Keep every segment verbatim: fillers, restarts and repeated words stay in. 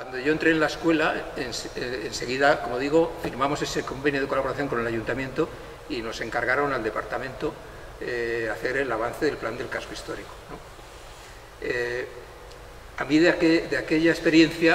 cuando yo entré en la escuela, en, eh, enseguida, como digo, firmamos ese convenio de colaboración con el ayuntamiento y nos encargaron al departamento eh, hacer el avance del plan del casco histórico, ¿no? Eh, a mí de, aquel, de aquella experiencia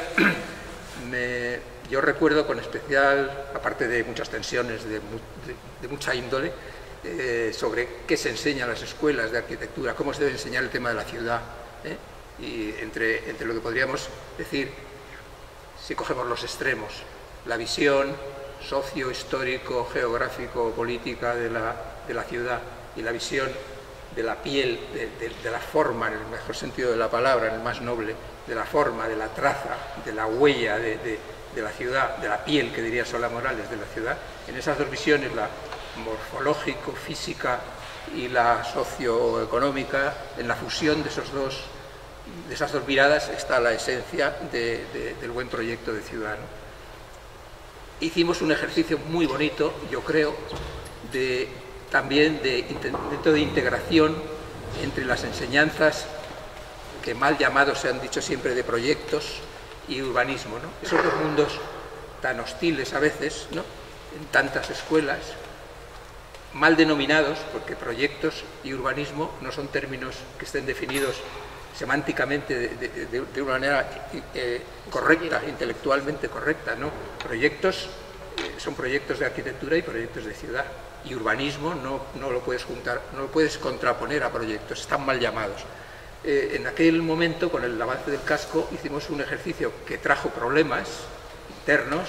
me, yo recuerdo con especial, aparte de muchas tensiones de, de, de mucha índole, eh, sobre qué se enseña en las escuelas de arquitectura, cómo se debe enseñar el tema de la ciudad, ¿eh? Y entre, entre lo que podríamos decir, si cogemos los extremos, la visión socio, histórico, geográfico, política de la, de la ciudad y la visión de la piel, de, de, de la forma, en el mejor sentido de la palabra, en el más noble, de la forma, de la traza, de la huella de, de, de la ciudad, de la piel, que diría Solá Morales, de la ciudad. En esas dos visiones, la morfológico, física y la socioeconómica, en la fusión de, esos dos, de esas dos miradas está la esencia de, de, del buen proyecto de ciudad, ¿no? Hicimos un ejercicio muy bonito, yo creo, de, también de intento de integración entre las enseñanzas que mal llamados se han dicho siempre de proyectos y urbanismo, ¿no? Esos dos mundos tan hostiles a veces, ¿no? En tantas escuelas, mal denominados, porque proyectos y urbanismo no son términos que estén definidos semánticamente de, de, de, de una manera eh, correcta, intelectualmente correcta, ¿no? Proyectos eh, son proyectos de arquitectura y proyectos de ciudad, y urbanismo no, no lo puedes juntar, no lo puedes contraponer a proyectos, están mal llamados. Eh, en aquel momento, con el avance del casco, hicimos un ejercicio que trajo problemas internos,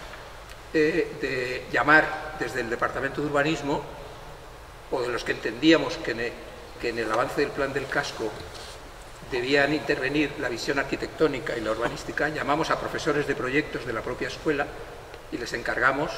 eh, de llamar desde el Departamento de Urbanismo, o de los que entendíamos que en el, que en el avance del plan del casco debían intervenir la visión arquitectónica y la urbanística, llamamos a profesores de proyectos de la propia escuela y les encargamos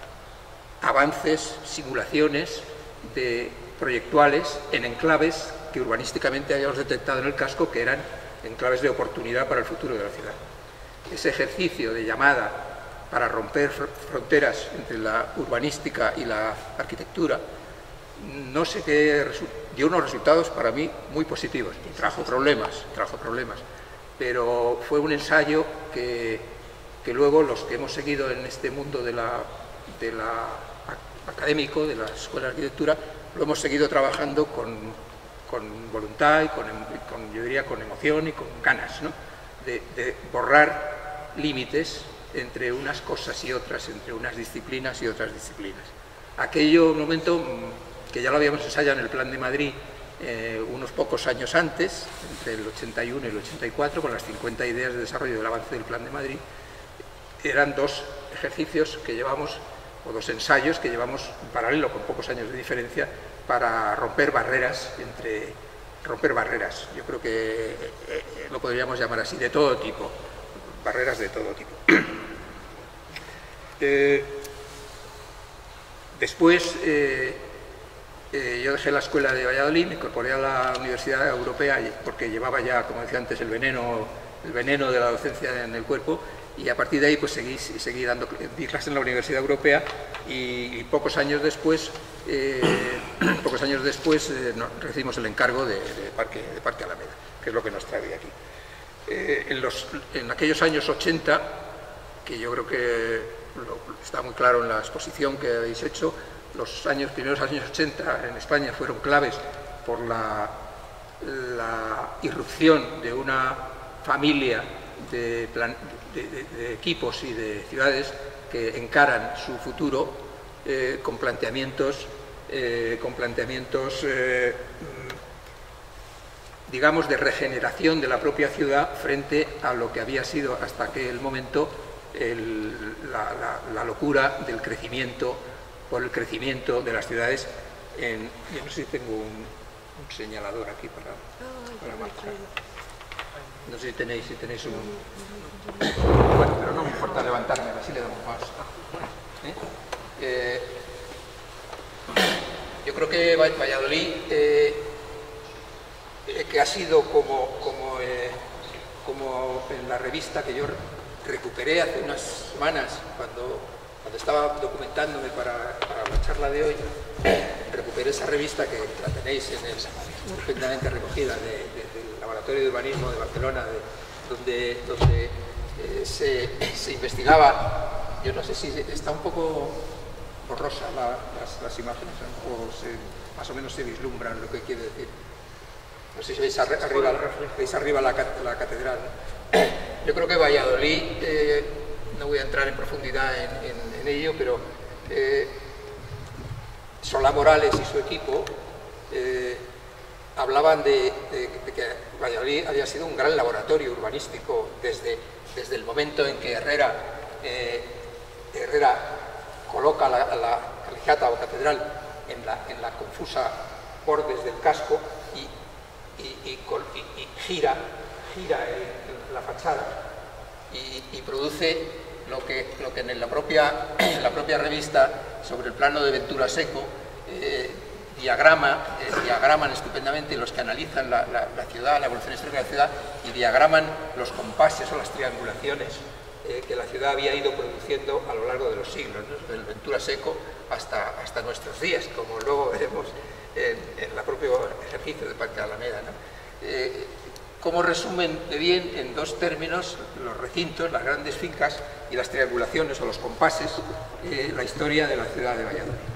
avances, simulaciones de proyectuales en enclaves que urbanísticamente habíamos detectado en el casco que eran enclaves de oportunidad para el futuro de la ciudad. Ese ejercicio de llamada para romper fronteras entre la urbanística y la arquitectura, no sé qué, dio unos resultados para mí muy positivos, y trajo problemas, trajo problemas, pero fue un ensayo que, que luego los que hemos seguido en este mundo de la, de la académico, de la Escuela de Arquitectura, lo hemos seguido trabajando con, con voluntad y con, con, yo diría, con emoción y con ganas, ¿no? de, de borrar límites entre unas cosas y otras, entre unas disciplinas y otras disciplinas. Aquello, un momento que ya lo habíamos ensayado en el Plan de Madrid eh, unos pocos años antes, entre el ochenta y uno y el ochenta y cuatro, con las cincuenta ideas de desarrollo del avance del Plan de Madrid, eran dos ejercicios que llevamos, o dos ensayos que llevamos en paralelo, con pocos años de diferencia, para romper barreras, entre, romper barreras, yo creo que eh, lo podríamos llamar así, de todo tipo, barreras de todo tipo. eh, después, eh, Eh, yo dejé la escuela de Valladolid, me incorporé a la Universidad Europea porque llevaba ya, como decía antes, el veneno, el veneno de la docencia en el cuerpo, y a partir de ahí pues seguí, seguí dando di clases en la Universidad Europea y, y pocos años después, eh, pocos años después eh, nos recibimos el encargo de, de, Parque, de Parque Alameda, que es lo que nos trae aquí. Eh, en, los, en aquellos años ochenta, que yo creo que lo, está muy claro en la exposición que habéis hecho, los años, primeros años ochenta en España fueron claves por la, la irrupción de una familia de, plan, de, de, de equipos y de ciudades que encaran su futuro eh, con planteamientos, eh, con planteamientos eh, digamos, de regeneración de la propia ciudad frente a lo que había sido hasta aquel momento el, la, la, la locura del crecimiento, por el crecimiento de las ciudades. En, yo no sé si tengo un, un señalador aquí para, para marcar. No sé si tenéis, si tenéis un... Bueno, pero no me importa levantarme, así le damos más. ¿Eh? Eh, yo creo que Valladolid, eh, eh, que ha sido como, como, eh, como en la revista que yo recuperé hace unas semanas, cuando... Cuando estaba documentándome para, para la charla de hoy, recuperé esa revista que la tenéis en el, estupendamente recogida de, de, del Laboratorio de Urbanismo de Barcelona, de, donde, donde eh, se, se investigaba. Yo no sé si está un poco borrosa la, las, las imágenes, o se, más o menos se vislumbran lo que quiere decir. No sé si veis arriba, veis arriba la, la catedral, ¿no? Yo creo que Valladolid, eh, no voy a entrar en profundidad en, en, en ello, pero eh, Solá Morales y su equipo eh, hablaban de, de, de que Valladolid había sido un gran laboratorio urbanístico desde, desde el momento en que Herrera, eh, Herrera coloca la, la colegiata o catedral en la, en la confusa bordes del casco y Y, y, y, y gira, gira el, la fachada y, y produce lo que, lo que en la propia, en la propia revista sobre el plano de Ventura Seco eh, diagrama, eh, diagraman estupendamente los que analizan la, la, la ciudad, la evolución histórica de la ciudad, y diagraman los compases o las triangulaciones eh, que la ciudad había ido produciendo a lo largo de los siglos, ¿no? Desde el Ventura Seco hasta, hasta nuestros días, como luego veremos en, en el propio ejercicio de Parque Alameda, ¿no? Eh, como resumen de bien en dos términos los recintos, las grandes fincas y las triangulaciones o los compases, eh, la historia de la ciudad de Valladolid.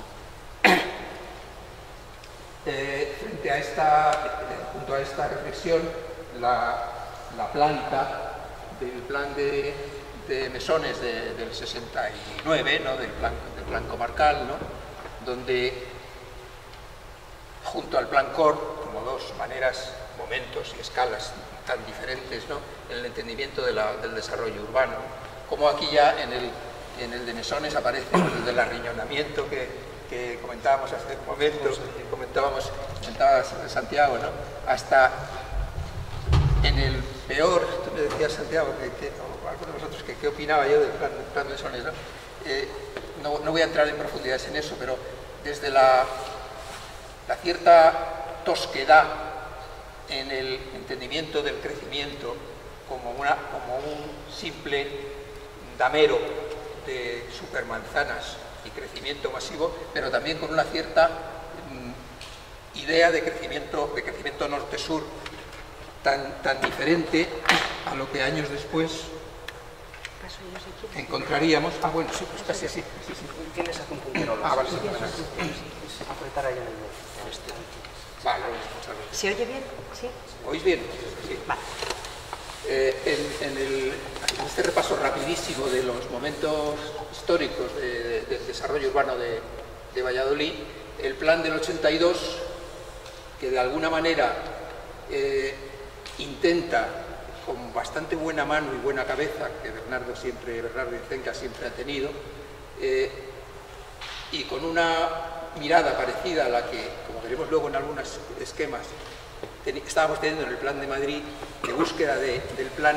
Eh, frente a esta, eh, junto a esta reflexión, la, la planta del plan de, de mesones de, del sesenta y nueve, ¿no? del, plan, del plan comarcal, ¿no? Donde junto al plan C O R, como dos maneras, momentos y escalas tan diferentes, ¿no? en el entendimiento de la, del desarrollo urbano, como aquí ya en el, en el de mesones aparece el del arriñonamiento que, que comentábamos hace un momento, que comentábamos, comentaba Santiago, ¿no? hasta en el peor, tú me decías Santiago, que, que, o alguno de vosotros, que qué opinaba yo del plan, del plan de mesones, ¿no? Eh, no, no voy a entrar en profundidades en eso, pero desde la la cierta tosquedad en el entendimiento del crecimiento como, una, como un simple damero de supermanzanas y crecimiento masivo, pero también con una cierta mm, idea de crecimiento, de crecimiento norte-sur tan, tan diferente a lo que años después encontraríamos. Ah, bueno, sí, pues casi así. Sí, sí. Tienes aquí un puntero. Ah, vale, sí, vale. Apretar ahí en el medio. Este. Vale, muchas gracias. ¿Se oye bien? ¿Sí? ¿Oís bien? Sí. Vale. Eh, en, en, el, en este repaso rapidísimo de los momentos históricos de, de, del desarrollo urbano de, de Valladolid, el plan del ochenta y dos, que de alguna manera eh, intenta, con bastante buena mano y buena cabeza, que Bernardo siempre, Bernardo Incenca siempre ha tenido, eh, y con una mirada parecida a la que, como veremos luego en algunos esquemas, ten, estábamos teniendo en el plan de Madrid, de búsqueda de, del plan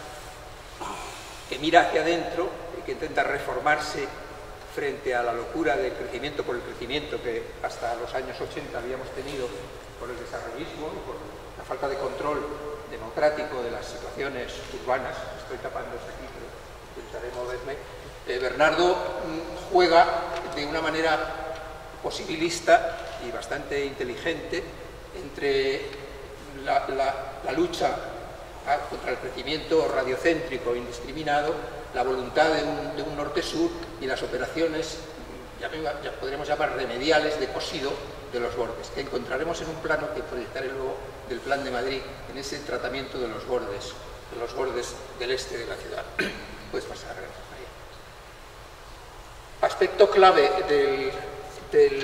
que mira hacia adentro y que intenta reformarse frente a la locura del crecimiento por el crecimiento que hasta los años ochenta habíamos tenido por el desarrollismo y por la falta de control democrático de las situaciones urbanas. Estoy tapándose aquí, pero intentaré moverme. Eh, Bernardo mm, juega de una manera posibilista y bastante inteligente entre la, la, la lucha a, contra el crecimiento radiocéntrico indiscriminado, la voluntad de un, de un norte-sur y las operaciones, ya, ya podríamos llamar remediales, de cosido de los bordes, que encontraremos en un plano que proyectaré luego del plan de Madrid, en ese tratamiento de los bordes, de los bordes del este de la ciudad. Puedes pasar, María. Aspecto clave del... Del...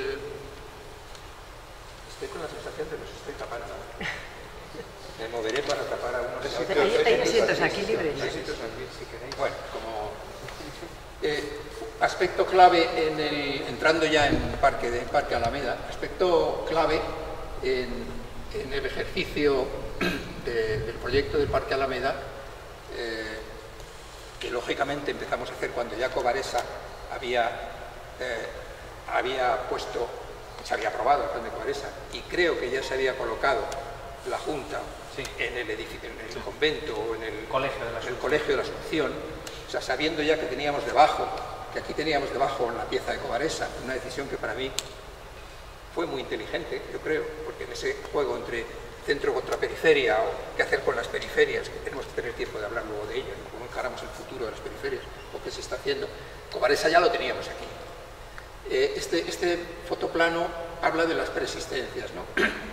Estoy con la sensación de que los estoy tapando. Me moveré para tapar a unos sitios. Hay, hay asientos aquí libres. Hay sitios aquí, si queréis. Bueno, como... Eh, aspecto clave, en el, entrando ya en Parque, de, Parque Alameda, aspecto clave en, en el ejercicio de, del proyecto del Parque Alameda, eh, que lógicamente empezamos a hacer cuando ya Covaresa había... Eh, había puesto, se había aprobado el plan de Covaresa y creo que ya se había colocado la Junta sí. en el edificio, en el sí. convento o en el colegio, de la el colegio de la Asunción, o sea, sabiendo ya que teníamos debajo, que aquí teníamos debajo la pieza de Covaresa, una decisión que para mí fue muy inteligente, yo creo, porque en ese juego entre centro contra periferia o qué hacer con las periferias, que tenemos tener tiempo de hablar luego de ello, ¿no? Cómo encaramos el futuro de las periferias, o qué se está haciendo. Covaresa ya lo teníamos aquí. Eh, este, este fotoplano habla de las persistencias, ¿no?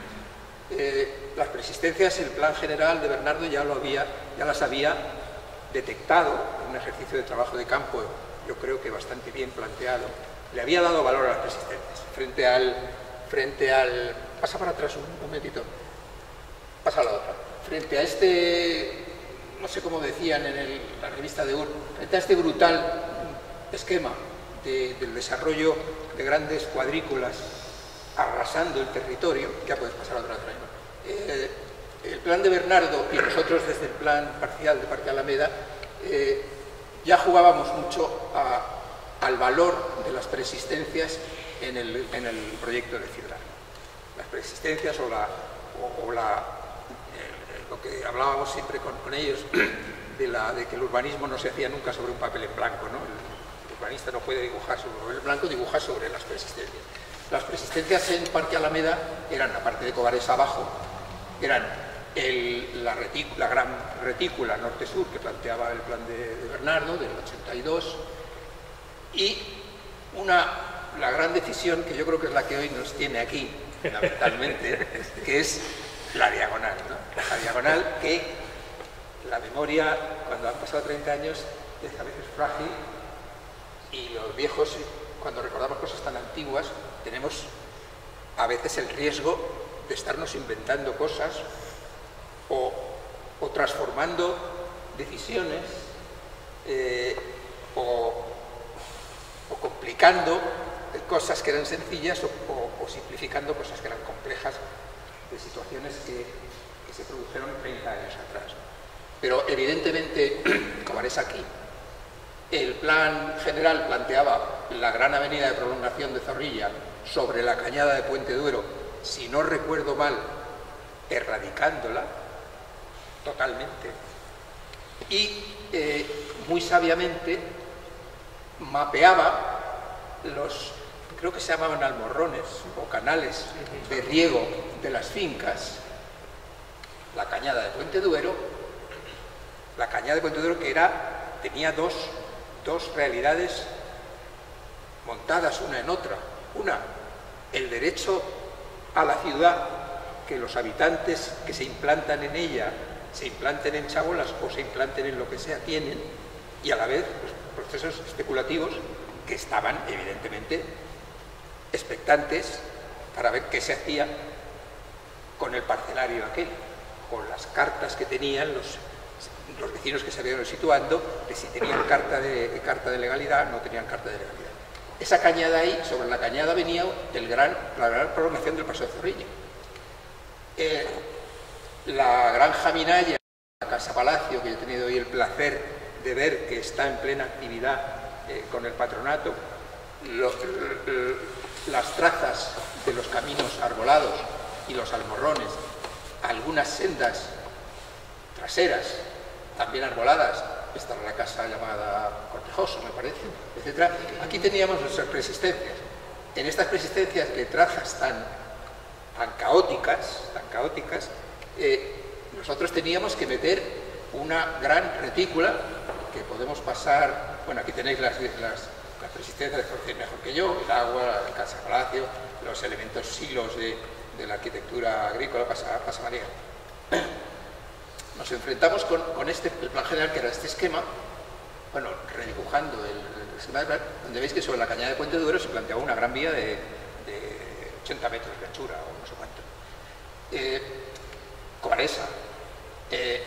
Eh, las persistencias, el plan general de Bernardo ya, lo había, ya las había detectado en un ejercicio de trabajo de campo, yo creo que bastante bien planteado. Le había dado valor a las persistencias frente al... Frente al pasa para atrás un, un momentito. Pasa a la otra. Frente a este, no sé cómo decían en el, la revista de U R, frente a este brutal esquema de, del desarrollo de grandes cuadrículas arrasando el territorio, ya puedes pasar a otra vez, ¿no? Eh, el plan de Bernardo y nosotros desde el plan parcial de Parque Alameda eh, ya jugábamos mucho a, al valor de las persistencias en el, en el proyecto de ciudad. Las persistencias o, la, o, o la, eh, lo que hablábamos siempre con, con ellos, de, la, de que el urbanismo no se hacía nunca sobre un papel en blanco, ¿no? El, el urbanista no puede dibujar sobre un papel en blanco, dibuja sobre las persistencias. Las persistencias en Parque Alameda eran, aparte de Covaresa abajo, eran el, la, retícula, la gran retícula norte-sur que planteaba el plan de, de Bernardo, del ochenta y dos, y una... la gran decisión, que yo creo que es la que hoy nos tiene aquí, fundamentalmente, que es la diagonal, ¿no? La diagonal que la memoria, cuando han pasado treinta años, es a veces frágil, y los viejos, cuando recordamos cosas tan antiguas, tenemos a veces el riesgo de estarnos inventando cosas o, o transformando decisiones eh, o, o complicando cosas que eran sencillas o, o, o simplificando cosas que eran complejas de situaciones que, que se produjeron treinta años atrás. Pero evidentemente, como es aquí, el plan general planteaba la gran avenida de prolongación de Zorrilla sobre la cañada de Puente Duero, si no recuerdo mal, erradicándola totalmente, y eh, muy sabiamente mapeaba los, creo que se llamaban almorrones o canales de riego de las fincas, la cañada de Puente Duero, la cañada de Puente Duero que era, tenía dos, dos realidades montadas una en otra. Una, el derecho a la ciudad, que los habitantes que se implantan en ella, se implanten en chabolas o se implanten en lo que sea, tienen, y a la vez los procesos especulativos que estaban evidentemente expectantes para ver qué se hacía con el parcelario aquel, con las cartas que tenían los, los vecinos que se habían ido situando, de si tenían carta de, carta de legalidad o no tenían carta de legalidad. Esa cañada ahí, sobre la cañada venía el gran, la gran prolongación del Paseo de Zorrilla. Eh, la granja Minaya, la Casa Palacio, que yo he tenido hoy el placer de ver que está en plena actividad eh, con el patronato, lo, lo, las trazas de los caminos arbolados y los almorrones, algunas sendas traseras también arboladas, esta era la casa llamada Cortejoso, me parece, etcétera. Aquí teníamos nuestras persistencias. En estas persistencias de trazas tan, tan caóticas, tan caóticas, eh, nosotros teníamos que meter una gran retícula que podemos pasar. Bueno, aquí tenéis las, las, las persistencias, de mejor que yo, el agua, el Casa Palacio, los elementos silos de, de la arquitectura agrícola, pasa, pasa María. Nos enfrentamos con, con este, el plan general, que era este esquema, bueno, redibujando el, el esquema del plan, donde veis que sobre la cañada de Puente Duero se planteaba una gran vía de, de ochenta metros de anchura, o no sé cuánto. Eh, Covaresa, eh,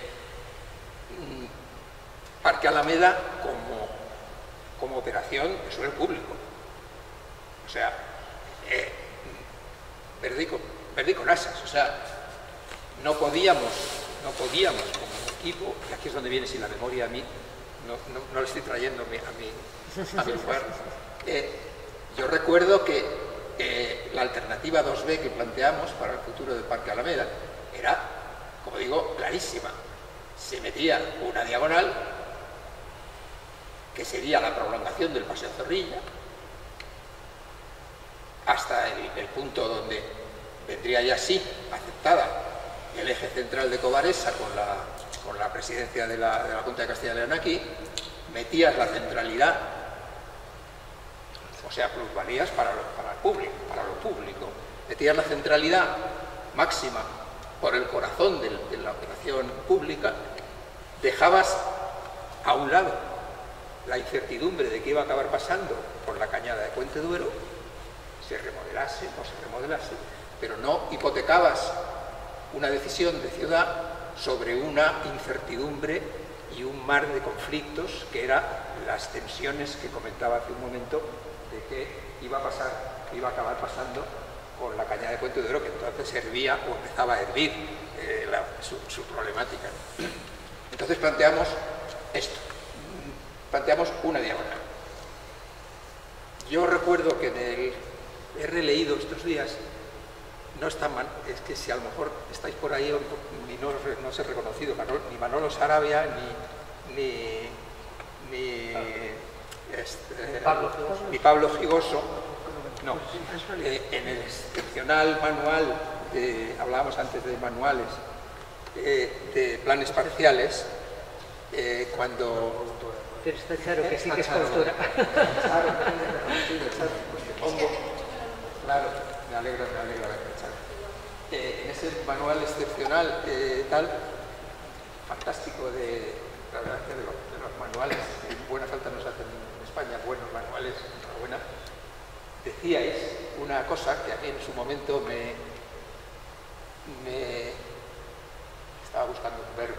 Parque Alameda como, como operación de suelo público. O sea, eh, verde con, verde con asas, o sea, no podíamos... No podíamos como equipo, y aquí es donde viene si la memoria a mí, no, no, no le estoy trayendo a mi, a mi lugar. Eh, yo recuerdo que eh, la alternativa dos B que planteamos para el futuro del Parque Alameda era, como digo, clarísima. Se metía una diagonal, que sería la prolongación del Paseo Zorrilla, hasta el, el punto donde vendría ya sí aceptada el eje central de Covaresa con la, con la presidencia de la, de la Junta de Castilla y León aquí, metías la centralidad, o sea, plusvalías para lo, para el público, para lo público, metías la centralidad máxima por el corazón de, de la operación pública, dejabas a un lado la incertidumbre de qué iba a acabar pasando por la cañada de Puente Duero, se remodelase o se remodelase, pero no hipotecabas una decisión de ciudad sobre una incertidumbre y un mar de conflictos que eran las tensiones que comentaba hace un momento de qué iba a pasar, qué iba a acabar pasando con la cañada de Puente Duero, que entonces hervía o empezaba a hervir eh, la, su, su problemática. Entonces planteamos esto, planteamos una diagonal. Yo recuerdo que en el, he releído estos días, no está mal, es que si a lo mejor estáis por ahí y no, no os he reconocido, Manolo, ni Manolo Sarabia, ni, ni, ni, este, Pablo ni Pablo Gigoso, no, eh, en el excepcional manual, de, hablábamos antes de manuales, eh, de planes parciales, eh, cuando... Pero está claro que sí que es cultura. Claro, claro, me alegra, me alegra haber pensado. Eh, en ese manual excepcional, eh, tal, fantástico de, la verdad, de, los, de los manuales, que buena falta nos hacen en España, buenos manuales, enhorabuena, decíais una cosa que a mí en su momento me, me estaba buscando un verbo,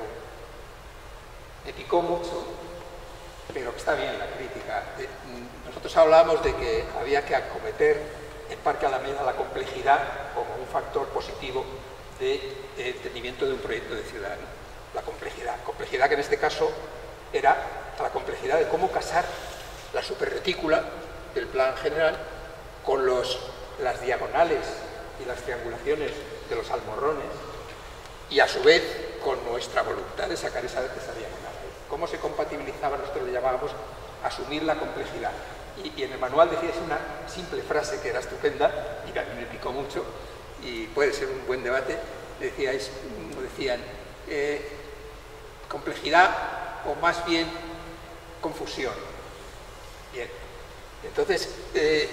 me picó mucho, pero que está bien la crítica. Nosotros hablábamos de que había que acometer en Parque Alameda la complejidad como un factor positivo de, de entendimiento de un proyecto de ciudad, ¿no? La complejidad, complejidad que en este caso era la complejidad de cómo casar la superretícula del plan general con los, las diagonales y las triangulaciones de los almorrones y a su vez con nuestra voluntad de sacar esa, esa diagonal. ¿Cómo se compatibilizaba? Nosotros le llamábamos asumir la complejidad. Y, y en el manual decíais una simple frase que era estupenda y que a mí me picó mucho y puede ser un buen debate. Decíais, decían, eh, complejidad o más bien confusión. Bien. Entonces, eh,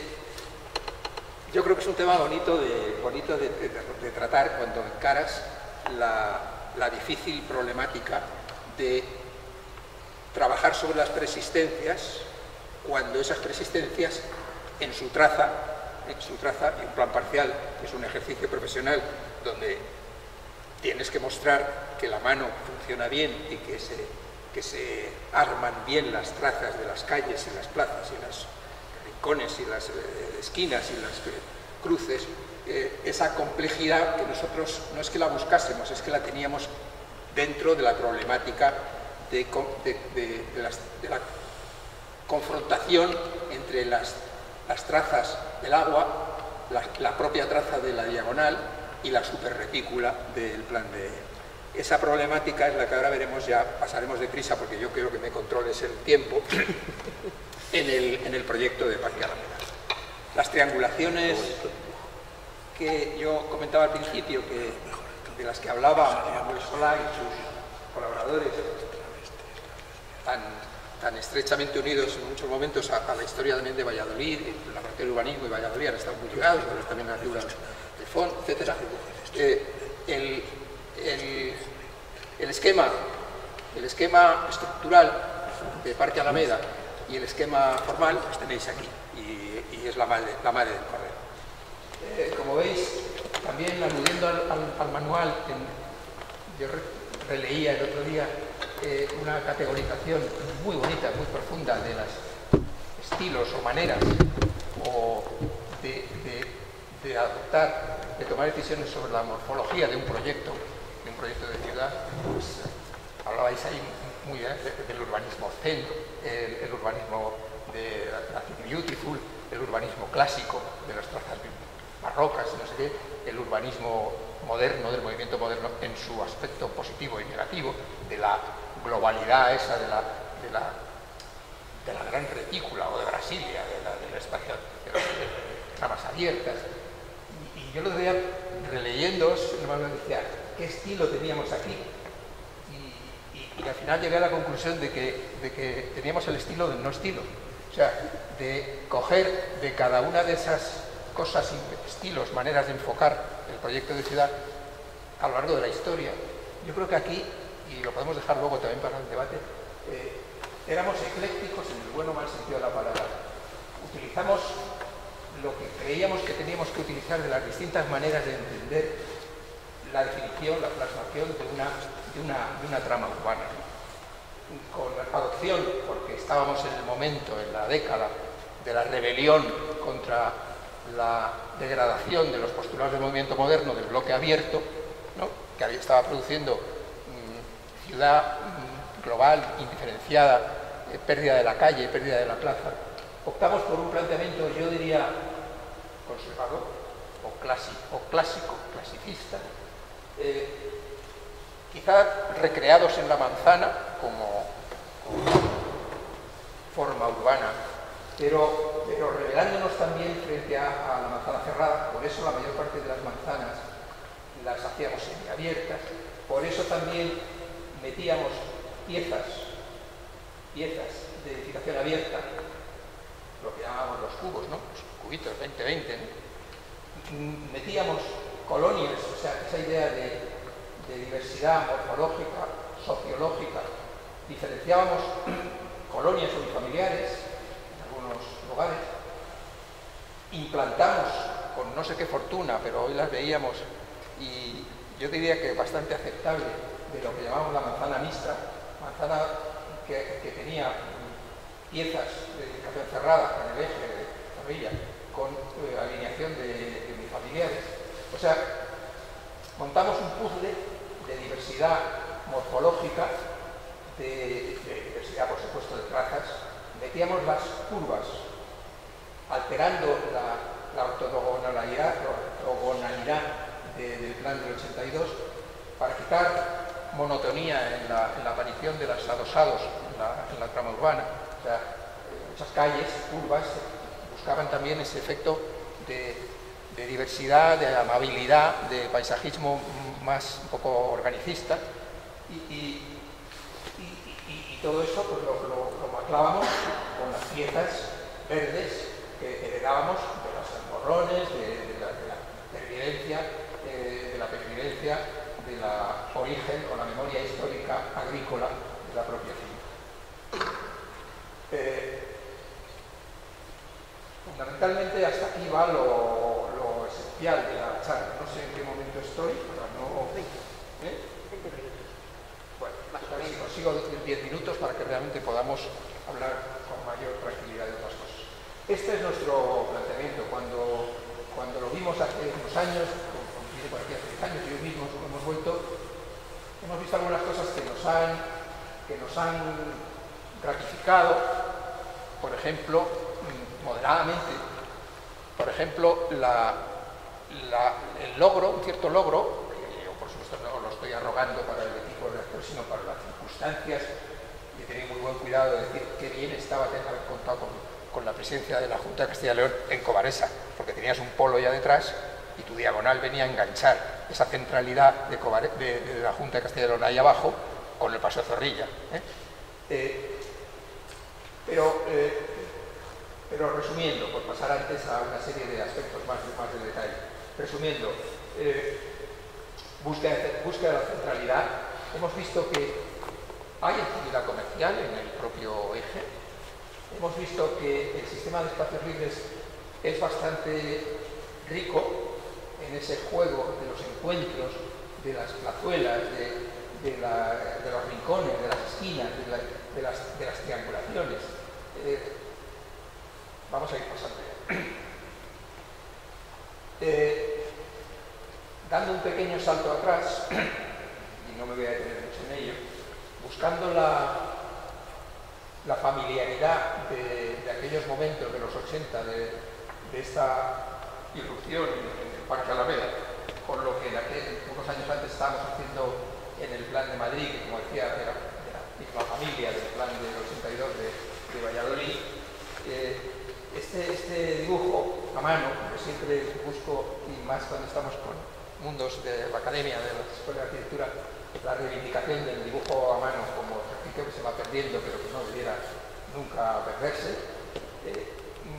yo creo que es un tema bonito de, bonito de, de, de tratar cuando encaras la, la difícil problemática de trabajar sobre las persistencias cuando esas persistencias en su traza, en su traza y un plan parcial, que es un ejercicio profesional donde tienes que mostrar que la mano funciona bien y que se, que se arman bien las trazas de las calles y las plazas y los rincones y las eh, esquinas y las eh, cruces, eh, esa complejidad que nosotros no es que la buscásemos, es que la teníamos dentro de la problemática de, de, de, de, las, de la confrontación entre las, las trazas del agua, la, la propia traza de la diagonal y la superretícula del plan de... Esa problemática es la que ahora veremos, ya pasaremos deprisa porque yo quiero que me controles el tiempo en el, en el proyecto de Parque Alameda. Las triangulaciones que yo comentaba al principio, que, de las que hablaba Manuel Solá y sus colaboradores, tan, tan estrechamente unidos en muchos momentos a, a la historia también de Valladolid, la parte del urbanismo y Valladolid han estado muy ligados, pero también la figura de Font, etcétera. Eh, el, el, el, esquema, el esquema estructural de Parque Alameda y el esquema formal los tenéis aquí, y, y es la madre, la madre del cordero. Eh, como veis, también aludiendo al, al, al manual, en, yo re, releía el otro día eh, una categorización muy bonita, muy profunda de los estilos o maneras o de, de, de adoptar, de tomar decisiones sobre la morfología de un proyecto, de un proyecto de ciudad. Pues, eh, hablabais ahí muy bien de, del urbanismo zen, el, el urbanismo de la beautiful, el urbanismo clásico de las trazas barrocas, no sé qué, el urbanismo moderno, del movimiento moderno en su aspecto positivo y negativo, de la globalidad esa de la, de la, de la gran retícula o de Brasilia, de la, del espacio de las ramas abiertas. Y, y yo lo veía releyéndoos, decía, ¿qué estilo teníamos aquí? Y y al final llegué a la conclusión de que, de que teníamos el estilo del no estilo. O sea, de coger de cada una de esas cosas, estilos, maneras de enfocar el proyecto de ciudad a lo largo de la historia. Yo creo que aquí, y lo podemos dejar luego también para el debate, eh, éramos eclécticos en el bueno o mal sentido de la palabra. Utilizamos lo que creíamos que teníamos que utilizar de las distintas maneras de entender la definición, la plasmación de una, de una, de una trama urbana. Con la adopción, porque estábamos en el momento, en la década de la rebelión contra la degradación de los postulados del movimiento moderno, del bloque abierto, ¿no?, que estaba produciendo mmm, ciudad mmm, global, indiferenciada, eh, pérdida de la calle, pérdida de la plaza. Optamos por un planteamiento, yo diría, conservador o clásico, o clásico clasicista, eh, quizá recreados en la manzana como, como forma urbana, pero, pero revelándonos también frente a, a la manzana cerrada. Por eso la mayor parte de las manzanas las hacíamos semiabiertas, por eso también metíamos piezas, piezas de edificación abierta, lo que llamamos los cubos, ¿no?, los cubitos veinte veinte, ¿no? Metíamos colonias, o sea, esa idea de, de diversidad morfológica, sociológica. Diferenciábamos colonias unifamiliares en algunos lugares. Implantamos con no sé qué fortuna, pero hoy las veíamos, y yo diría que bastante aceptable, de lo que llamamos la manzana mixta, manzana que, que tenía piezas de edificación cerrada en el eje de Zorrilla, con eh, alineación de, de unifamiliares. O sea, montamos un puzzle de diversidad morfológica, de, de diversidad, por supuesto, de trazas. Metíamos las curvas, alterando la, la ortogonalidad, la ortogonalidad de, del plan del ochenta y dos, para quitar monotonía en la, en la aparición de los adosados en la, en la trama urbana. O sea, muchas calles, curvas, buscaban también ese efecto de, de diversidad, de amabilidad, de paisajismo más un poco organicista, y, y, y, y, y todo eso pues lo, lo, lo mezclábamos con las piezas verdes que heredábamos de los emborrones, de, de, la, de la pervivencia, eh, de la pervivencia de la origen o la memoria histórica agrícola de la propia finca. Eh, fundamentalmente hasta aquí va lo, lo esencial de la charla. No sé en qué momento estoy, para no... ¿Eh? Bueno, a ver si consigo diez minutos para que realmente podamos hablar con mayor tranquilidad de otras cosas. Este es nuestro planteamiento. Cuando, cuando lo vimos hace unos años, como por aquí hace diez años, yo mismo hemos vuelto, hemos visto algunas cosas que nos han, que nos han gratificado, por ejemplo, moderadamente, por ejemplo, la, la, el logro, un cierto logro, que yo por supuesto no lo estoy arrogando para el equipo redactor, sino para las circunstancias, y he tenido muy buen cuidado de decir qué bien estaba tener haber contado con, con la presidencia de la Junta de Castilla y León en Cobaresa, porque tenías un polo ya detrás y tu diagonal venía a enganchar esa centralidad de, Cobare, de, de la Junta de Castilla y León ahí abajo con el Paso de Zorrilla. ¿eh? Eh, pero, eh, pero resumiendo, por pasar antes a una serie de aspectos más, más de detalle, resumiendo, eh, búsqueda, búsqueda de la centralidad. Hemos visto que hay actividad comercial en el propio eje. Hemos visto que el sistema de espacios libres es bastante rico en ese juego de los encuentros, de las plazuelas, de, de, la, de los rincones, de las esquinas, de, la, de, las, de las triangulaciones. Eh, vamos a ir pasando. Eh, dando un pequeño salto atrás, y no me voy a detener mucho en ello, buscando la, la familiaridad de, de aquellos momentos de los ochenta, de, de esta irrupción en el Parque Alameda, con lo que en aquel, unos años antes estábamos haciendo en el Plan de Madrid, que como decía, de la, de la misma familia del Plan del ochenta y dos de, de Valladolid. Eh, este, este dibujo a mano, que siempre busco, y más cuando estamos con mundos de la academia, de la Escuela de Arquitectura, la reivindicación del dibujo a mano como ejercicio que se va perdiendo, pero que no debiera nunca perderse. Eh,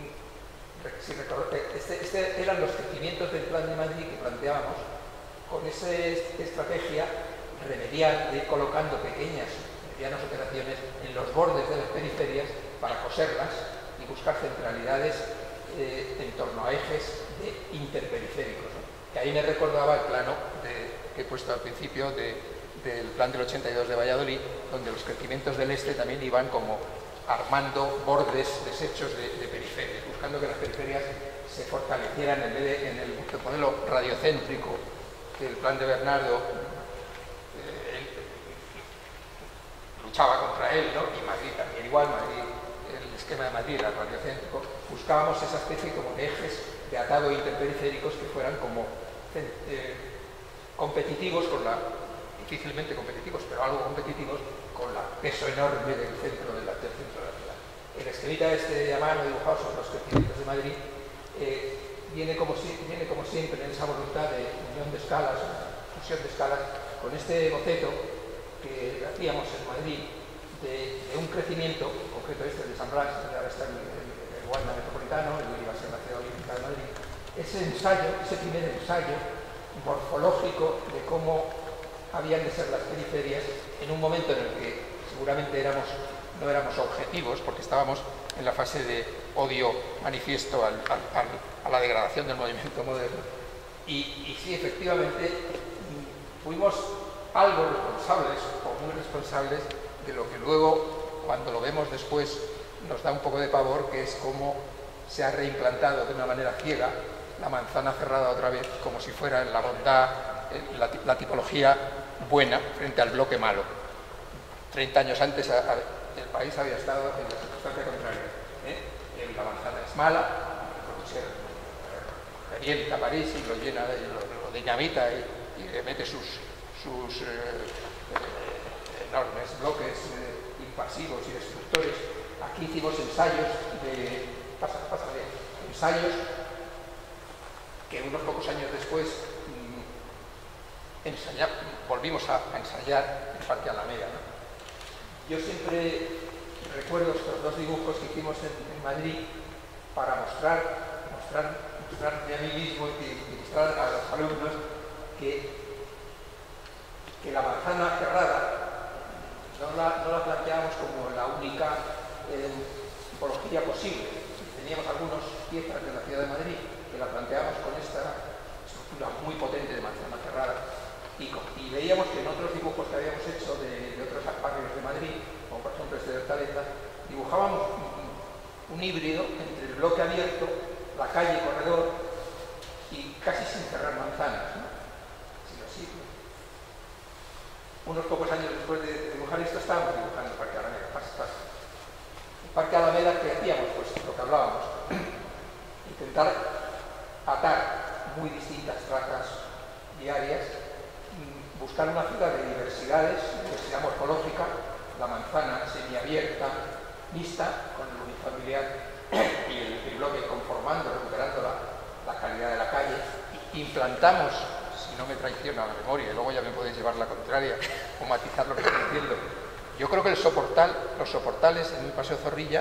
si record... este, este eran los crecimientos del Plan de Madrid que planteábamos, con esa estrategia remediar de ir colocando pequeñas, medianas operaciones en los bordes de las periferias para coserlas y buscar centralidades eh, en torno a ejes de interperiféricos, ¿no? Que ahí me recordaba el plano de, que he puesto al principio de, del plan del ochenta y dos de Valladolid, donde los crecimientos del este también iban como armando bordes deshechos de, de periferias, buscando que las periferias se fortalecieran en vez de en el, el modelo radiocéntrico que el plan de Bernardo eh, él, luchaba contra él, ¿no? Y Madrid también igual, Madrid, el esquema de Madrid era radiocéntrico. Buscábamos esa especie como de ejes de atado interperiféricos que fueran como eh, competitivos con la, difícilmente competitivos, pero algo competitivos con el peso enorme del centro de la, del centro de la ciudad. El esquelita este de mano dibujado sobre los crecimientos de Madrid eh, viene, como si, viene como siempre en esa voluntad de unión de escalas, fusión de escalas, con este boceto que hacíamos en Madrid de, de un crecimiento, en concreto este de San Blas, que ahora está en el, el Wanda Metropolitano, el que iba a ser la Ciudad Olímpica de Madrid. Ese ensayo, ese primer ensayo morfológico de cómo habían de ser las periferias en un momento en el que seguramente éramos, no éramos objetivos, porque estábamos en la fase de odio manifiesto al, al, al, a la degradación del movimiento moderno. Y, y sí, efectivamente, fuimos algo responsables, o muy responsables, de lo que luego, cuando lo vemos después, nos da un poco de pavor, que es cómo se ha reimplantado de una manera ciega la manzana cerrada otra vez, como si fuera la bondad, la, la tipología buena frente al bloque malo. Treinta años antes a, a, el país había estado en la circunstancia contraria. ¿eh? La manzana es mala, porque se revienta París y lo llena de, lo, lo dinamita y, y le mete sus, sus eh, eh, enormes bloques eh, impasivos y destructores. Aquí hicimos ensayos de... Pasa, pasa bien. Ensayos que unos pocos años después mmm, ensaya, volvimos a, a ensayar en Parque Alameda, ¿no? Yo siempre recuerdo estos dos dibujos que hicimos en, en Madrid para mostrar, mostrar, mostrarme a mí mismo y, y mostrar a los alumnos que, que la manzana cerrada no la, no la planteábamos como la única eh, tipología posible. Teníamos algunas piezas de la ciudad de Madrid que la planteábamos con esta estructura muy potente de manzana cerrada. Y, y veíamos que en otros dibujos que habíamos hecho de, de otros barrios de Madrid, como por ejemplo este de Hortaleza, dibujábamos un, un híbrido entre el bloque abierto, la calle, corredor, y casi sin cerrar manzanas, ¿no? Sino así, ¿no? Unos pocos años después de dibujar esto, estábamos dibujando el Parque Alameda. Pasa, pasa. El Parque Alameda, ¿qué hacíamos? Pues lo que hablábamos, intentar atar muy distintas trazas diarias, buscar una ciudad de diversidades, diversidad morfológica, la manzana semiabierta, mixta, con el unifamiliar y el, el bloque conformando, recuperando la, la calidad de la calle. Implantamos, si no me traiciona la memoria, y luego ya me podéis llevar la contraria o matizar lo que estoy diciendo, yo creo que el soportal, los soportales en el Paseo Zorrilla,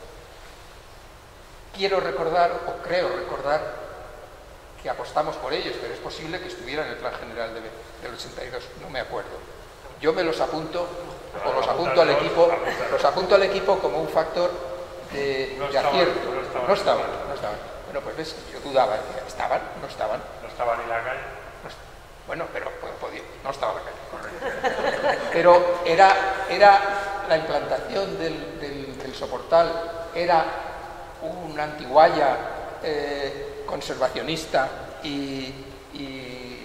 quiero recordar, o creo recordar, que apostamos por ellos, pero es posible que estuvieran en el plan general de, del ochenta y dos, no me acuerdo. Yo me los apunto, o los apunto al equipo, los apunto al equipo como un factor de, de acierto. No estaban, no estaban. Bueno, pues ves, yo dudaba, ¿estaban? ¿No estaban? No estaba ni la calle. Bueno, pero pues, podía, no estaba la calle, correcto. Pero era, era la implantación del, del, del soportal, era una antiguaya eh, conservacionista y, y,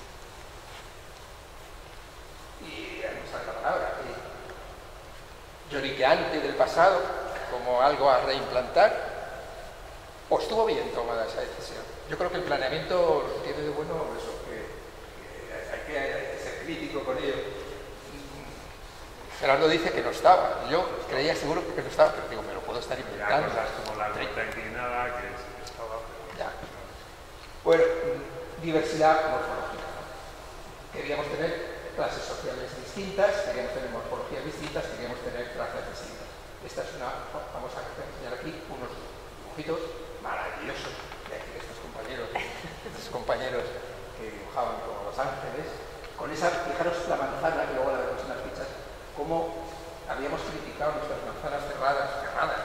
y no sé la palabra, y lloriqueante del pasado, como algo a reimplantar, o estuvo bien tomada esa decisión. Yo creo que el planeamiento tiene de bueno eso, que, que, hay, que hay que ser crítico con ello. Gerardo dice que no estaba, yo creía seguro que no estaba, pero digo, me lo puedo estar inventando. Cosas como la ruta inclinada, que es estaba... Ya. Bueno, diversidad morfológica. Queríamos tener clases sociales distintas, queríamos tener morfologías distintas, queríamos tener trazas distintas. Esta es una, vamos a enseñar aquí unos dibujitos maravillosos de aquí de estos compañeros, de estos compañeros que dibujaban como Los Ángeles, con esa, fijaros la manzana, que luego la vemos en las fichas, cómo habíamos criticado nuestras manzanas cerradas, cerradas,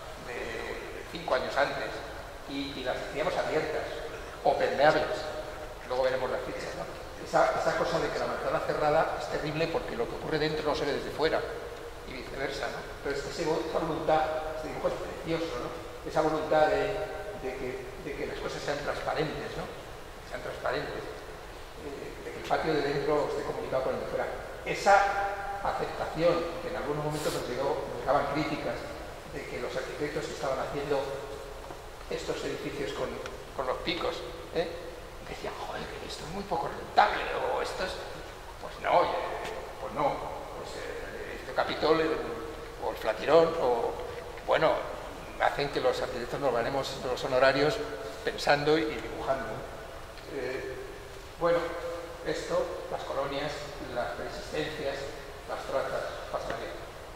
de cinco años antes, y, y las hacíamos abiertas, o permeables, luego veremos las fichas, ¿no? Esa, esa cosa de que la manzana cerrada es terrible porque lo que ocurre dentro no se ve desde fuera, y viceversa, ¿no? Entonces esa voluntad, este dibujo es precioso, ¿no? Esa voluntad de, de, que, de que las cosas sean transparentes, ¿no? Sean transparentes, eh, de que el patio de dentro esté comunicado con el de fuera. Esa aceptación que en algunos momentos nos, llegó, nos llegaban críticas de que los arquitectos que estaban haciendo estos edificios con, con los picos, ¿eh? decían, joder, que esto es muy poco rentable, o esto es... Pues no, eh, pues no, pues eh, este Capitol, eh, o el Flatirón, o... Bueno, hacen que los arquitectos nos ganemos los honorarios pensando y dibujando. Eh, bueno, esto, las colonias, las persistencias, las trazas, pasarían.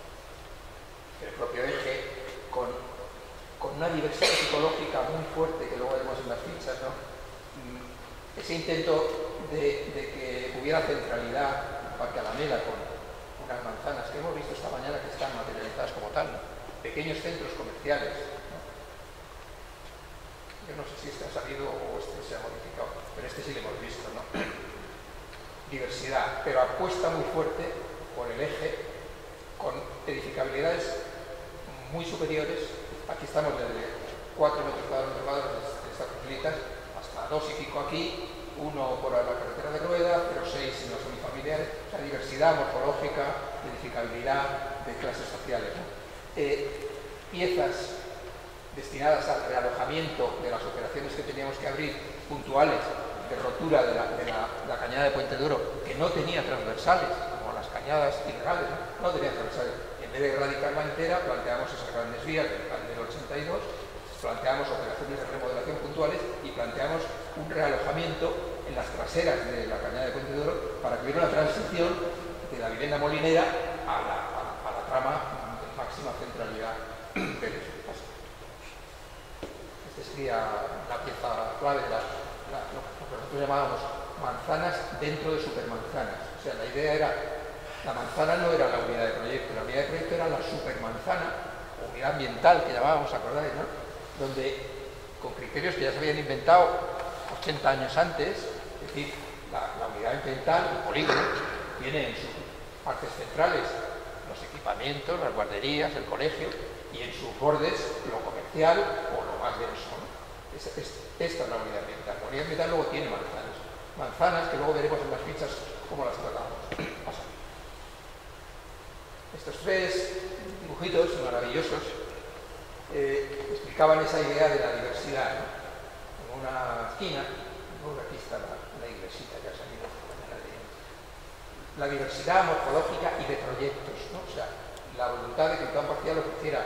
El propio eje, con, con una diversidad psicológica muy fuerte que luego vemos en las fichas, ¿no? Ese intento de, de que hubiera centralidad en Parque Alameda con unas manzanas que hemos visto esta mañana que están materializadas como tal, ¿no? Pequeños centros comerciales, ¿no? Yo no sé si este ha salido o este se ha modificado, pero este sí lo hemos visto, ¿no? Diversidad, pero apuesta muy fuerte por el eje con edificabilidades muy superiores. Aquí estamos desde cuatro metros cuadrados de estas islitas hasta dos y pico aquí, uno por la carretera de Rueda, pero seis en los unifamiliares, o sea, diversidad morfológica, edificabilidad de clases sociales, ¿no? Eh, piezas destinadas al realojamiento de las operaciones que teníamos que abrir, puntuales, de rotura de la, de la, la cañada de Puente Duro, que no tenía transversales, como las cañadas ilegales, no, no tenía transversales. En vez de erradicarla entera, planteamos esas grandes vías del plan del ochenta y dos, planteamos operaciones de remodelación puntuales y planteamos un realojamiento en las traseras de la cañada de Puente Duro para que hubiera una transición de la vivienda molinera a la, a la, a la trama de máxima centralidad del espacio. Esta sería la pieza clave de la, la, lo que nosotros llamábamos manzanas dentro de supermanzanas. O sea, la idea era, la manzana no era la unidad de proyecto, la unidad de proyecto era la supermanzana, unidad ambiental que llamábamos, ¿acordáis, no? Donde, con criterios que ya se habían inventado ochenta años antes, es decir, la, la unidad ambiental, el polígono, tiene en sus partes centrales los equipamientos, las guarderías, el colegio, y en sus bordes lo comercial o lo más denso, ¿no? Es, es, esta es la unidad ambiental. La unidad ambiental luego tiene manzanas, manzanas que luego veremos en las fichas cómo las tratamos. Estos tres dibujitos maravillosos eh, explicaban esa idea de la diversidad, ¿no? En una esquina, ¿no? Aquí está la, la iglesita que ha salido de la diversidad morfológica y de proyectos, ¿no? O sea, la voluntad de que el plan parcial ofreciera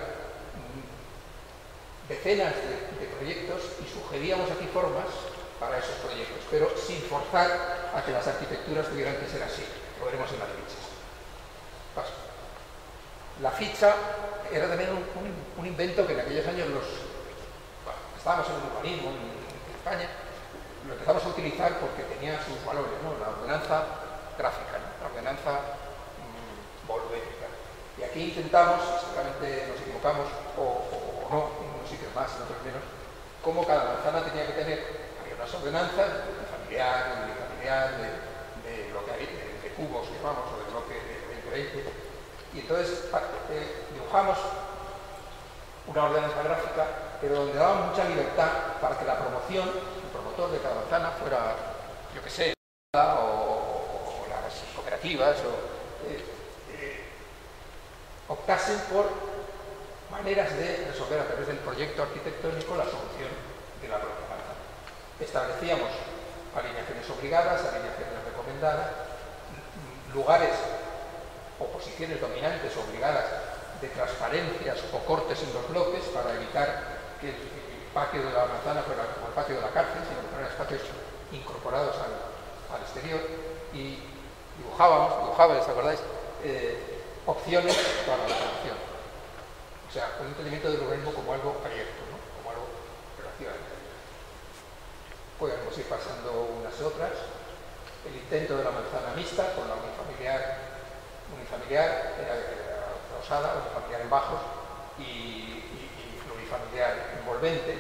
decenas de, de proyectos y sugeríamos aquí formas para esos proyectos, pero sin forzar a que las arquitecturas tuvieran que ser así. Lo veremos en las fichas. Paso. La ficha era también un, un, un invento que en aquellos años los bueno, estábamos en el urbanismo en, en España, lo empezamos a utilizar porque tenía sus valores, ¿no? La ordenanza gráfica, ¿no? La ordenanza mmm, volumétrica. Y aquí intentamos, seguramente nos equivocamos, o, o, o no, en unos sitios más, en otros menos, cómo cada manzana tenía que tener, había unas ordenanzas de familiar, de familiar, de, de lo que hay, de, de cubos, digamos, o de bloque de veinte veinte. Y entonces eh, dibujamos una ordenanza gráfica, pero donde daba mucha libertad para que la promoción, el promotor de cada manzana fuera, yo qué sé, o, o las cooperativas, o, eh, eh, optasen por maneras de resolver a través del proyecto arquitectónico la solución de la propia manzana. Establecíamos alineaciones obligadas, alineaciones recomendadas, lugares o posiciones dominantes obligadas de transparencias o cortes en los bloques para evitar que el patio de la manzana fuera como el patio de la cárcel, sino que fueran espacios incorporados al, al exterior, y dibujábamos, dibujaba, ¿os acordáis? Eh, opciones para la solución. O sea, un entendimiento del urbanismo como algo abierto, ¿no? Como algo relativamente. Podemos ir pasando unas y otras. El intento de la manzana mixta con la unifamiliar, unifamiliar era, era rosada, unifamiliar en bajos y, y, y plurifamiliar envolvente.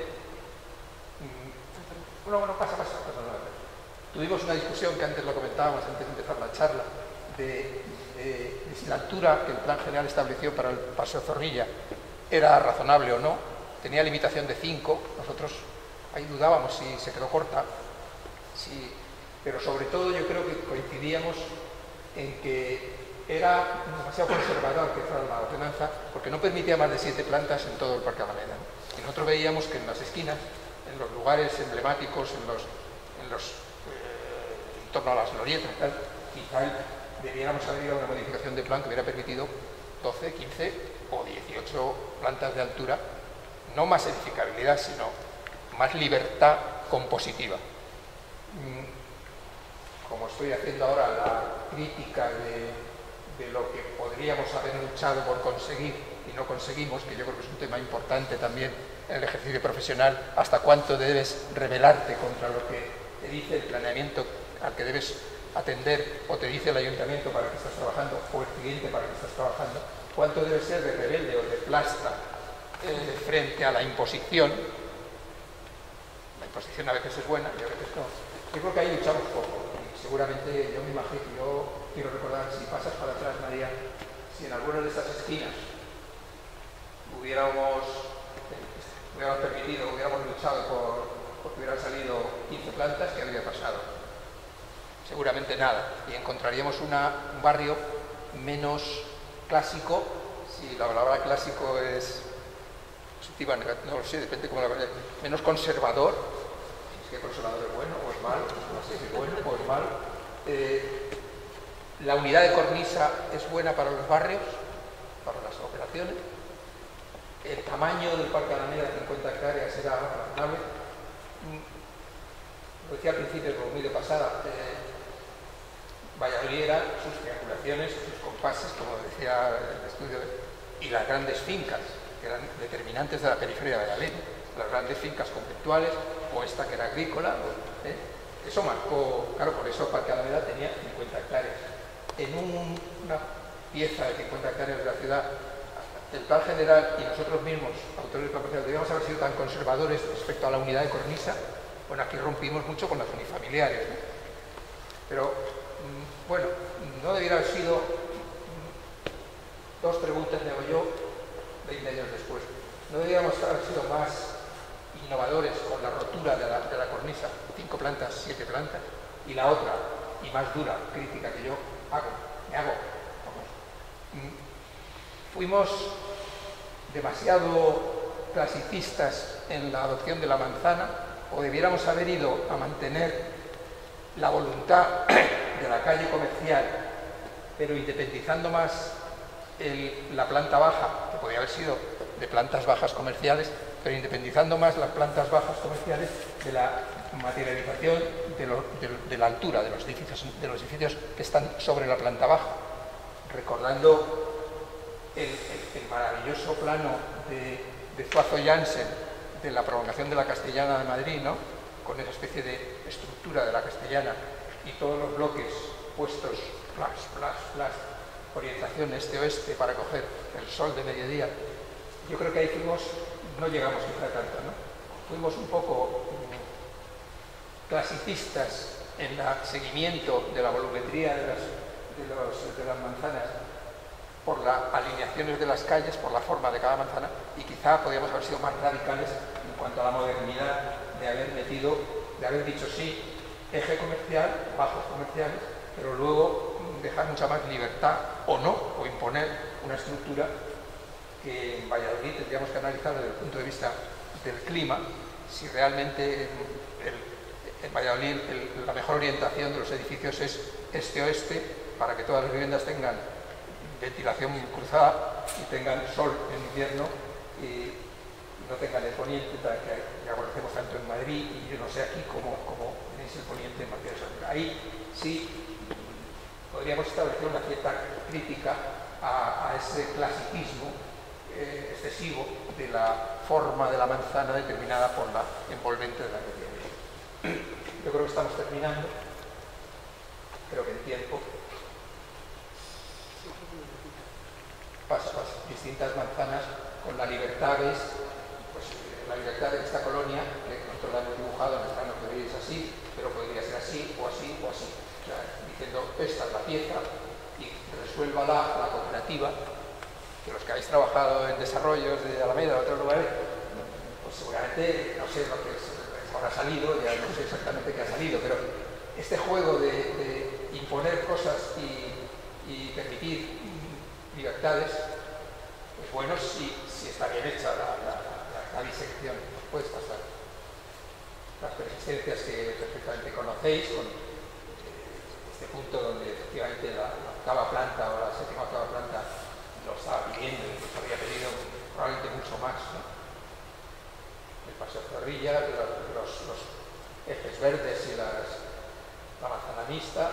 Bueno, bueno, pasa, pasa, pasa, no, no. Tuvimos una discusión que antes lo comentábamos, antes de empezar la charla, de, de, de si la altura que el plan general estableció para el Paseo Zorrilla era razonable o no. Tenía limitación de cinco, nosotros ahí dudábamos si se quedó corta, si, pero sobre todo yo creo que coincidíamos en que era demasiado conservador que fuera la ordenanza, porque no permitía más de siete plantas en todo el Parque Alameda. Y nosotros veíamos que en las esquinas, en los lugares emblemáticos, en los, en los eh, en torno a las glorietas, tal, quizá debiéramos haber ido a una modificación de plan que hubiera permitido doce, quince o dieciocho plantas de altura, no más edificabilidad, sino más libertad compositiva. Como estoy haciendo ahora la crítica de, de lo que podríamos haber luchado por conseguir y no conseguimos, que yo creo que es un tema importante también en el ejercicio profesional, hasta cuánto debes rebelarte contra lo que te dice el planeamiento al que debes atender o te dice el ayuntamiento para que estás trabajando o el cliente para que estás trabajando, cuánto debes ser de rebelde o de plasta eh, frente a la imposición. La imposición a veces es buena y a veces no. Yo creo que ahí luchamos poco y seguramente yo me imagino, yo quiero recordar, si pasas para atrás, María, si en alguna de estas esquinas hubiéramos, eh, hubiéramos permitido, hubiéramos luchado por, por que hubieran salido quince plantas, ¿qué habría pasado? Seguramente nada, y encontraríamos una, un barrio menos clásico, si la palabra clásico es positiva, no lo sé, depende cómo la veas, menos conservador, si es que conservador es bueno o es malo, no sé si es bueno o es malo. Eh, la unidad de cornisa es buena para los barrios, para las operaciones. El tamaño del Parque Alameda, cincuenta hectáreas, era razonable. Lo decía al principio, como muy de pasada, eh, Valladolid era sus triangulaciones, sus compases, como decía el estudio, y las grandes fincas, que eran determinantes de la periferia de Valladolid, las grandes fincas conventuales, o esta que era agrícola, ¿eh? Eso marcó, claro, por eso Parque Alameda tenía cincuenta hectáreas. En un, una pieza de cincuenta hectáreas de la ciudad, el plan general y nosotros mismos, autores del plan parcial, debíamos haber sido tan conservadores respecto a la unidad de cornisa. Bueno, aquí rompimos mucho con las unifamiliares, ¿no? Pero, bueno, no debiera haber sido, dos preguntas me hago yo, veinte años después, no deberíamos haber sido más innovadores con la rotura de la, de la cornisa, cinco plantas, siete plantas, y la otra, y más dura, crítica que yo hago, me hago, vamos. Fuimos demasiado clasicistas en la adopción de la manzana, o debiéramos haber ido a mantener la voluntad de la calle comercial, pero independizando más el, la planta baja, que podría haber sido de plantas bajas comerciales, pero independizando más las plantas bajas comerciales de la materialización de, lo, de, de la altura de los, edificios, de los edificios que están sobre la planta baja, recordando el, el, el maravilloso plano de, de Zuazo Jansen de la prolongación de la Castellana de Madrid, ¿no? Con esa especie de estructura de la Castellana y todos los bloques puestos, flash, flash, flash, orientación este-oeste para coger el sol de mediodía. Yo creo que ahí fuimos, no llegamos quizá tanto, ¿no? Fuimos un poco um, clasicistas en el seguimiento de la volumetría de las, de, los, de las manzanas por las alineaciones de las calles, por la forma de cada manzana, y quizá podríamos haber sido más radicales en cuanto a la modernidad de haber metido, de haber dicho sí, eje comercial, bajos comerciales, pero luego dejar mucha más libertad o no, o imponer una estructura que en Valladolid tendríamos que analizar desde el punto de vista del clima, si realmente el, en Valladolid el, la mejor orientación de los edificios es este-oeste, para que todas las viviendas tengan ventilación cruzada y tengan sol en invierno y no tengan el poniente que ya conocemos tanto en Madrid, y yo no sé aquí cómo, cómo tenéis el poniente en Madrid. Ahí sí podríamos establecer una cierta crítica a, a ese clasicismo eh, excesivo de la forma de la manzana determinada por la envolvente de la que tiene. Yo creo que estamos terminando, creo que en tiempo. Pasa, pasa. Distintas manzanas con la libertad, ¿veis? Pues la libertad de esta colonia, que nosotros la hemos dibujado en el plano que veis así, pero podría ser así, o así, o así. O sea, diciendo, esta es la pieza, y resuélvala la cooperativa, que los que habéis trabajado en desarrollos de Alameda o otros lugares, pues seguramente, no sé lo que es, habrá salido, ya no sé exactamente qué ha salido, pero este juego de, de imponer cosas y, y permitir libertades es bueno si, si está bien hecha la, la, la, la disección propuesta, o sea, las persistencias que perfectamente conocéis, con eh, este punto donde efectivamente la, la octava planta o la séptima octava planta lo estaba pidiendo y nos había pedido probablemente mucho más, ¿no? El paseo Zorrilla, los, los, los ejes verdes y las, la manzana mixta,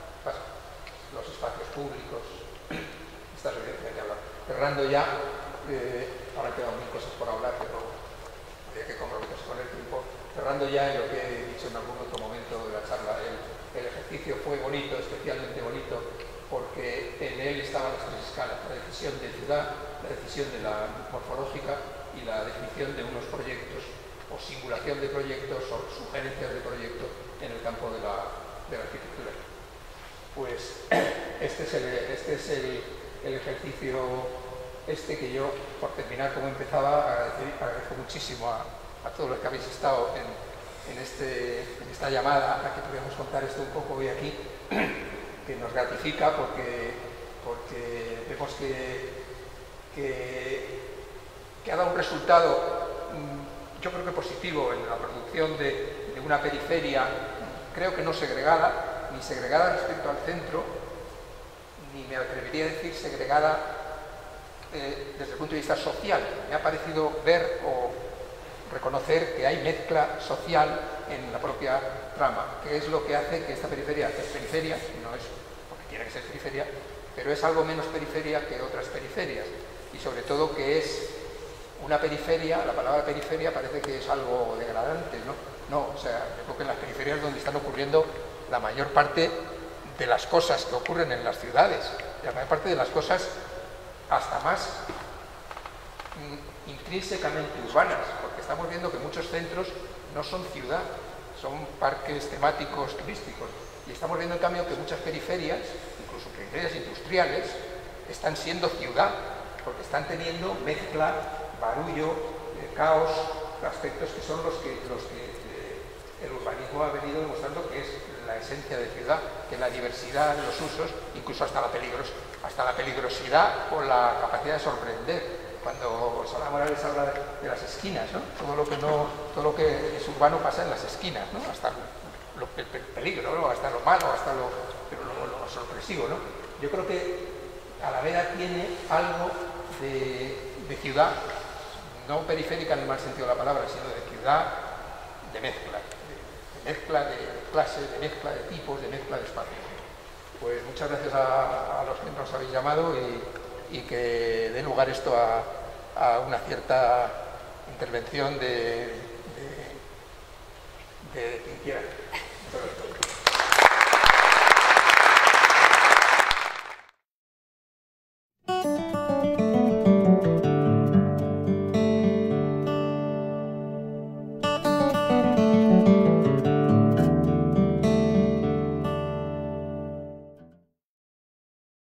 los espacios públicos, estas evidencias que hablar. Cerrando ya, eh, ahora han quedado mil cosas por hablar, pero habría que comprometerse con el tiempo. Cerrando ya en lo que he dicho en algún otro momento de la charla, el, el ejercicio fue bonito, especialmente bonito, porque en él estaban las tres escalas: la decisión de ciudad, la decisión de la morfológica y la definición de unos proyectos, o singulación de proyectos, o sugerencias de proyectos en el campo de la, de la arquitectura. Pues este es el, este es el, el ejercicio este que yo, por terminar como empezaba, agradecer, agradezco muchísimo a, a todos los que habéis estado en, en, este, en esta llamada, a que podíamos contar esto un poco hoy aquí, que nos gratifica porque, porque vemos que, que, que ha dado un resultado, yo creo que positivo, en la producción de, de una periferia, creo que no segregada, ni segregada respecto al centro, ni me atrevería a decir segregada eh, desde el punto de vista social. Me ha parecido ver o reconocer que hay mezcla social en la propia trama, que es lo que hace que esta periferia es periferia, no es porque tiene que ser periferia, pero es algo menos periferia que otras periferias, y sobre todo que es una periferia. La palabra periferia parece que es algo degradante, ¿no? No, o sea, yo creo que en las periferias es donde están ocurriendo la mayor parte de las cosas que ocurren en las ciudades, la mayor parte de las cosas hasta más intrínsecamente urbanas, porque estamos viendo que muchos centros no son ciudad, son parques temáticos turísticos, y estamos viendo en cambio que muchas periferias, incluso periferias industriales, están siendo ciudad, porque están teniendo mezcla, barullo, eh, caos, aspectos que son los que, los que eh, el urbanismo ha venido demostrando que es la esencia de ciudad, que la diversidad de los usos, incluso hasta la, peligros, hasta la peligrosidad o la capacidad de sorprender. Cuando Sala Morales habla de, de las esquinas, ¿no? Todo lo que no, todo lo que es urbano pasa en las esquinas, ¿no? Hasta lo, el peligro, ¿no? Hasta lo malo, hasta lo, pero lo, lo sorpresivo, ¿no? Yo creo que Alameda tiene algo de, de ciudad, no periférica en el mal sentido de la palabra, sino de ciudad de mezcla, de, de mezcla de clases, de mezcla de tipos, de mezcla de espacios. Pues muchas gracias a, a los que nos habéis llamado y, y que dé lugar esto a, a una cierta intervención de, de, de quien quiera.